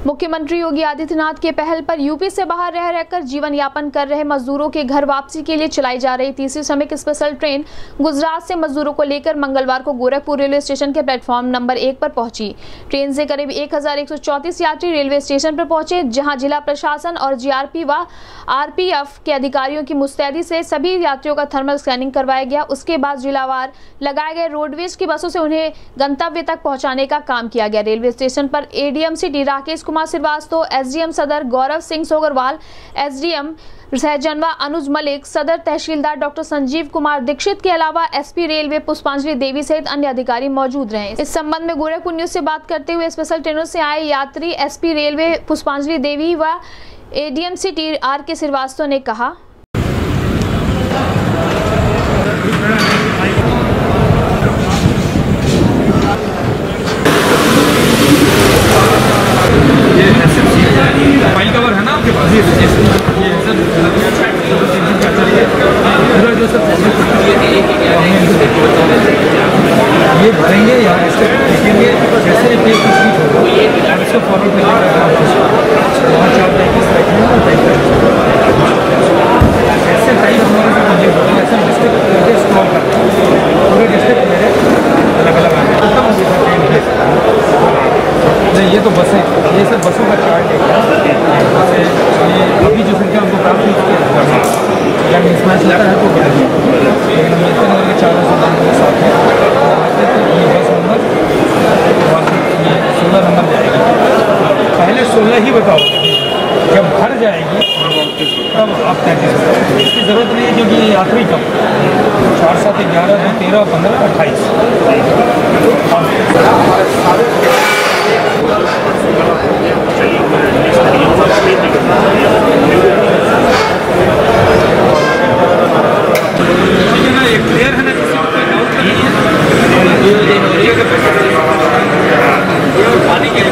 मुख्यमंत्री योगी आदित्यनाथ के पहल पर यूपी से बाहर रह रहकर जीवन यापन कर रहे मजदूरों के घर वापसी के लिए चलाई जा रही तीसरी श्रमिक स्पेशल ट्रेन गुजरात से मजदूरों को लेकर मंगलवार को गोरखपुर रेलवे स्टेशन के प्लेटफॉर्म नंबर 1 पर पहुंची। ट्रेन से करीब 1134 यात्री रेलवे स्टेशन पर पहुंचे, जहां जिला प्रशासन और जीआरपी व आरपीएफ के अधिकारियों की मुस्तैदी से सभी यात्रियों का थर्मल स्कैनिंग करवाया गया। उसके बाद जिलावार लगाए गए रोडवेज की बसों से उन्हें गंतव्य तक पहुंचाने का काम किया गया। रेलवे स्टेशन पर ADM city Rakesh Kumar Shrivastava, SDM सदर गौरव सिंह सोगरवाल, एसडीएम सहजनवा अनुज मलिक, सदर तहसीलदार डॉक्टर संजीव कुमार दीक्षित के अलावा एसपी रेलवे पुष्पांजलि देवी सहित अन्य अधिकारी मौजूद रहे। इस संबंध में गोरखपुर न्यूज से बात करते हुए स्पेशल ट्रेनों से आए यात्री एसपी रेलवे पुष्पांजलि देवी व एडीएम सिटी आर.के. श्रीवास्तव ने कहा, फाइल कवर है ना आपके पास? ये सब ये भरेंगे या इसको लिखेंगे, जैसे इसको फॉरवर्ड में ऐसे टाइप हमारे ऐसे डिस्ट्रिक्ट करके स्क्रॉल करते हैं, पूरे डिस्ट्रिक्ट मेरे अलग अलग आने नहीं। ये तो बसें, ये सब बसों का चार्ट है। ये अभी जो संख्या हमको प्राप्त हुई है मिसमैच लगा है तो बढ़ेगी, लेकिन हम इतने नंबर के 400 साथ हैं तो ये बस नंबर ये 16 नंबर जाएगी। पहले 16 ही बताओ, जब भर जाएगी तब आप 33। इसकी ज़रूरत नहीं है क्योंकि यात्री कम 4, 7, 11, 2, 13, 15, 28। क्लियर है ना? पानी के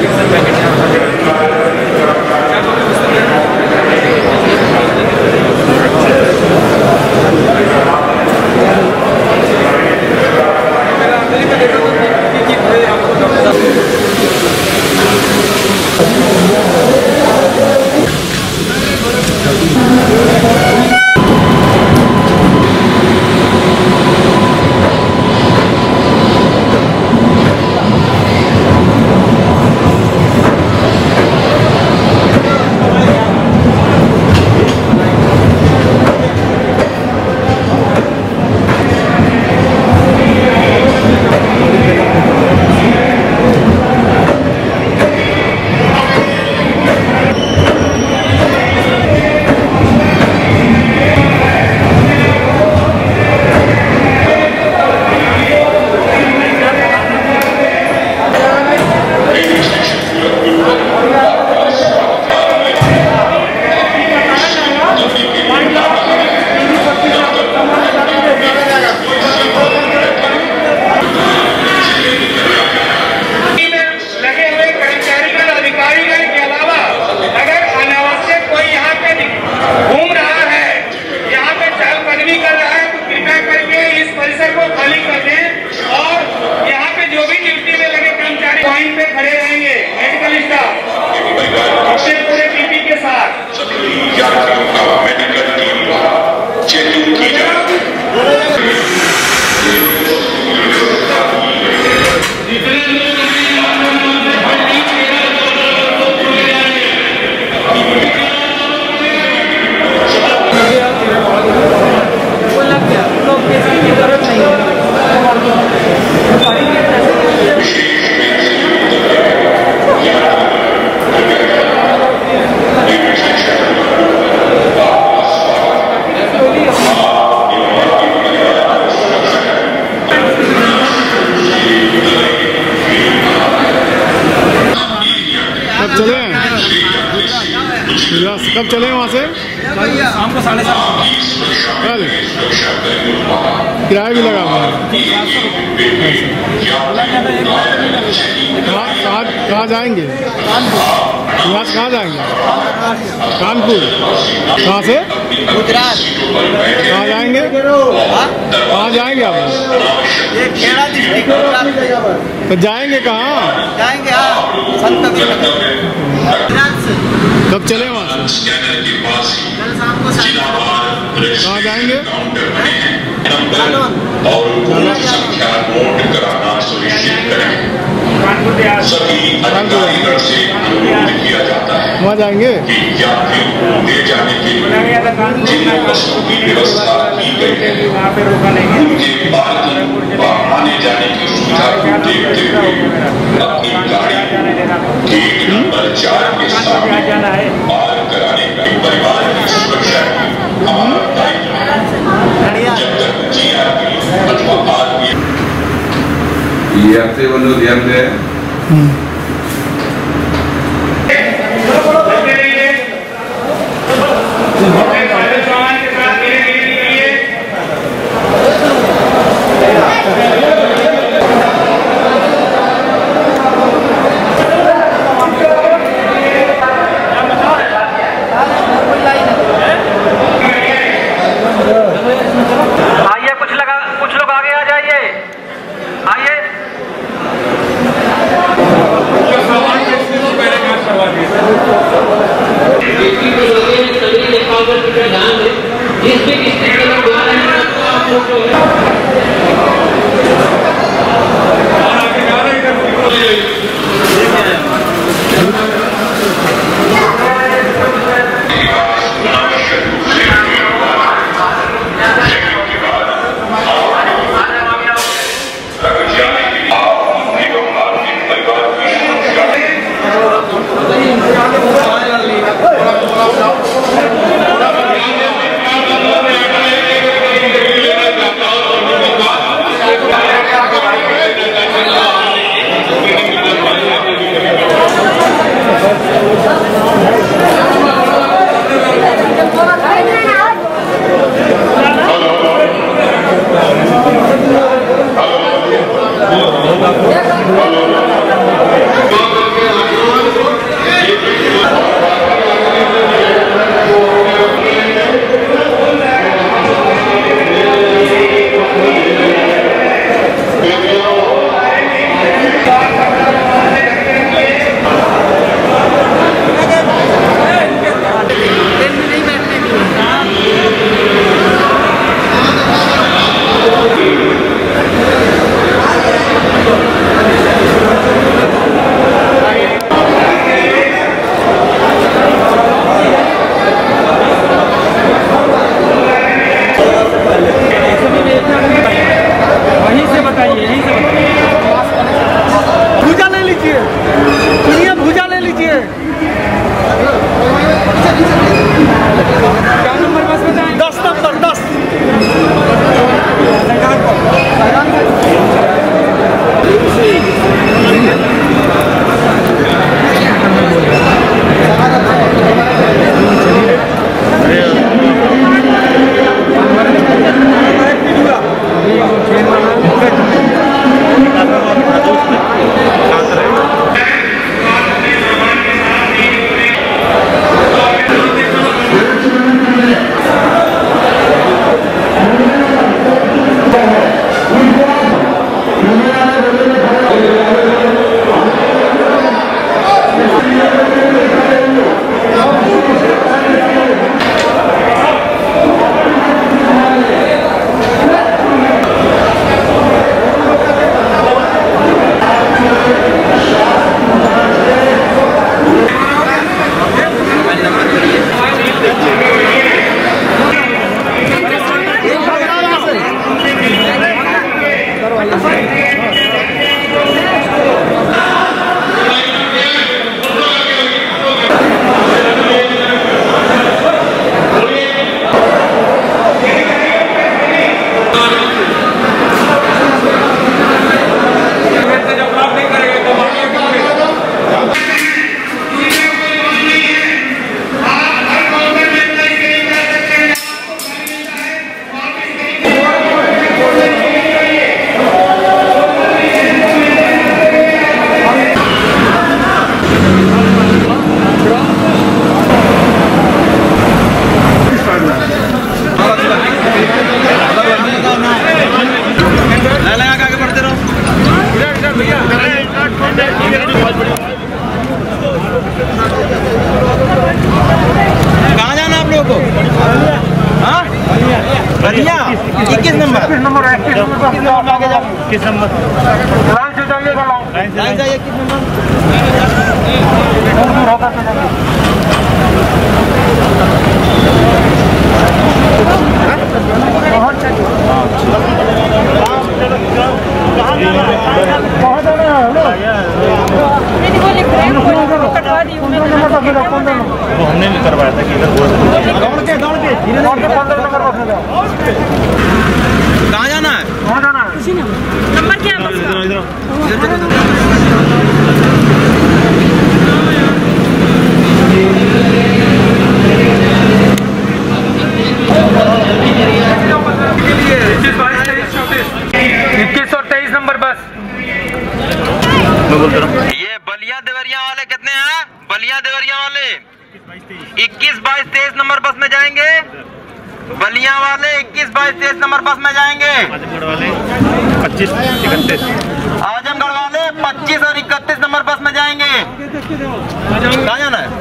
कब चले वहाँ से? शाम को 7:30 कल किराया भी लगा हुआ है। कहाँ जाएंगे? यहाँ से कहाँ जाएंगे? कानपुर। कहाँ से? गुजरात। कहाँ जाएंगे? कहाँ जाएंगे आप? ये खेड़ा डिस्ट्रिक्ट। तो जाएंगे कहाँ? जाएंगे हाँ संत स्कैनर के पास ही जिलावार रजिस्ट्रेशन काउंटर बने हैं। नंबर और पूर्ण संख्या नोट कराना सुनिश्चित करें। सभी अधिकारीगण से अनुरोध किया जाता है कि यात्रियों को ले जाने के लिए जिन बसों की व्यवस्था की गई है उनके पार्किंग व आने जाने की सुविधा को देखते हुए अपनी गाड़ी गेट नंबर 4 के सामने पार्क कराने का परिवार की सुरक्षा की हमारा दायित्व है। जब तक जीआरपी अथवा आरपीएफ यात्री बंधु ध्यान दें। आइए कुछ लोग आगे आ जाइए। आइए 21 नंबर लाइन से जाइएगा, लाइन से जाइए। 21 नंबर वो हमने नहीं करवाया था कि इधर दौड़ के 15 नंबर बस में जाओ। कहाँ जाना है? कहाँ जाना है? नंबर क्या है? ये बलिया देवरिया वाले कितने हैं? बलिया देवरिया वाले 21, 22, 23 नंबर बस में जाएंगे। बलिया वाले 21, 22, 23 नंबर बस में जाएंगे। आजमगढ़ वाले 25, 31। आजमगढ़ वाले 25 और 31 नंबर बस में जाएंगे। कहाँ जाना है?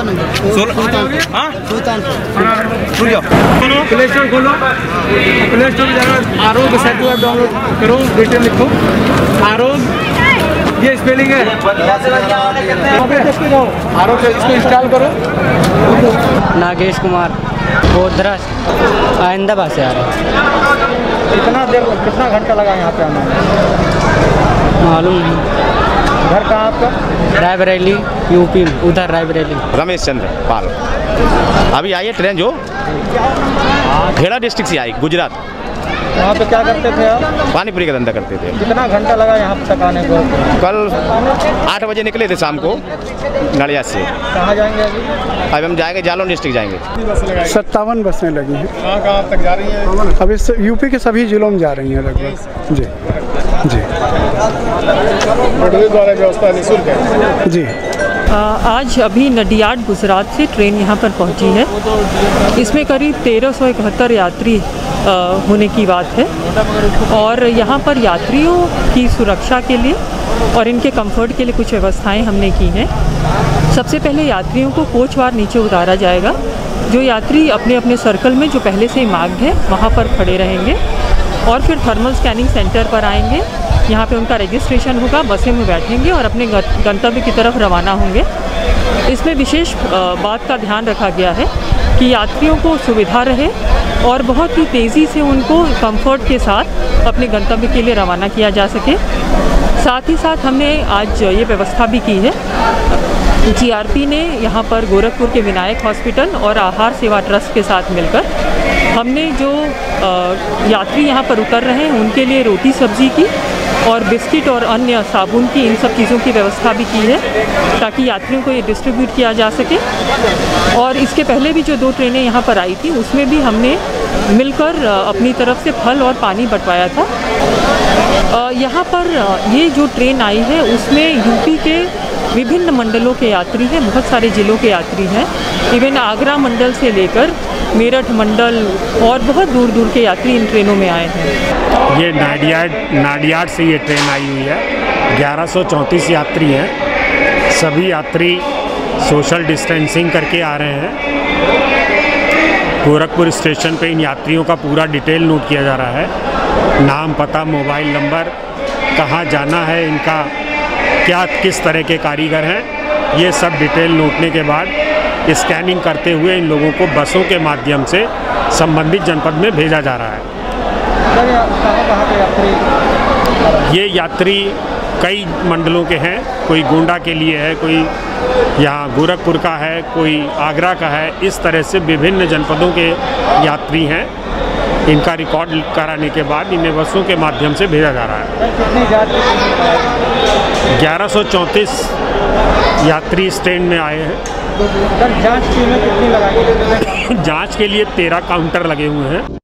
प्ले स्टोर खोलो, प्ले स्टोर जाकर आरोग्य सेतु ऐप डाउनलोड करो, डिटेल लिखो आरोग्य, ये स्पेलिंग है आरोग्य, इसको इंस्टॉल करो। नागेश कुमार गोदरा अहमदाबाद से आ रहे हैं। कितना घंटा लगा यहाँ पे आना? मालूम नहीं। घर कहाँ आपका? रायबरेली यूपी में, उधर रायबरेली। रमेश चंद्र पाल। अभी आई है ट्रेन जो खेड़ा डिस्ट्रिक्ट से आई, गुजरात। यहाँ पे क्या करते थे आप? पानीपुरी का धंधा करते थे। कितना घंटा लगा यहाँ तक आने को? कल 8 बजे निकले थे शाम को नड़िया से। कहाँ जाएंगे अभी? अब हम जाएंगे जालौन डिस्ट्रिक्ट जाएंगे। 57 बसें लगी हैं। कहाँ तक जा रही हैं? अभी यूपी के सभी जिलों में जा रही हैं लगभग। जी जी रोडवेज द्वारा व्यवस्था निःशुल्क है जी। आज अभी नडियाड गुजरात से ट्रेन यहाँ पर पहुँची है। इसमें करीब 1371 यात्री होने की बात है और यहाँ पर यात्रियों की सुरक्षा के लिए और इनके कंफर्ट के लिए कुछ व्यवस्थाएं हमने की हैं। सबसे पहले यात्रियों को कोचवार नीचे उतारा जाएगा। जो यात्री अपने अपने सर्कल में जो पहले से ही मार्क्ड है वहाँ पर खड़े रहेंगे और फिर थर्मल स्कैनिंग सेंटर पर आएंगे। यहाँ पे उनका रजिस्ट्रेशन होगा, बसें में बैठेंगे और अपने गंतव्य की तरफ रवाना होंगे। इसमें विशेष बात का ध्यान रखा गया है कि यात्रियों को सुविधा रहे और बहुत ही तेज़ी से उनको कंफर्ट के साथ अपने गंतव्य के लिए रवाना किया जा सके। साथ ही साथ हमने आज ये व्यवस्था भी की है, जीआरपी ने यहाँ पर गोरखपुर के विनायक हॉस्पिटल और आहार सेवा ट्रस्ट के साथ मिलकर हमने जो यात्री यहाँ पर उतर रहे हैं उनके लिए रोटी सब्जी की और बिस्किट और अन्य साबुन की, इन सब चीज़ों की व्यवस्था भी की है ताकि यात्रियों को ये डिस्ट्रीब्यूट किया जा सके। और इसके पहले भी जो 2 ट्रेनें यहाँ पर आई थी उसमें भी हमने मिलकर अपनी तरफ से फल और पानी बंटवाया था। यहाँ पर ये जो ट्रेन आई है उसमें यूपी के विभिन्न मंडलों के यात्री हैं, बहुत सारे ज़िलों के यात्री हैं। इवन आगरा मंडल से लेकर मेरठ मंडल और बहुत दूर दूर के यात्री इन ट्रेनों में आए हैं। ये नाडियाड से ये ट्रेन आई हुई है। 1134 यात्री हैं। सभी यात्री सोशल डिस्टेंसिंग करके आ रहे हैं। गोरखपुर स्टेशन पे इन यात्रियों का पूरा डिटेल नोट किया जा रहा है, नाम, पता, मोबाइल नंबर, कहाँ जाना है, इनका क्या किस तरह के कारीगर हैं, ये सब डिटेल नोटने के बाद स्कैनिंग करते हुए इन लोगों को बसों के माध्यम से संबंधित जनपद में भेजा जा रहा है। ये यात्री कई मंडलों के हैं, कोई गोंडा के लिए है, कोई यहाँ गोरखपुर का है, कोई आगरा का है। इस तरह से विभिन्न जनपदों के यात्री हैं। इनका रिकॉर्ड कराने के बाद इन्हें बसों के माध्यम से भेजा जा रहा है। 1134 यात्री इस ट्रेन में आए हैं। जांच के लिए 13 काउंटर लगे हुए हैं।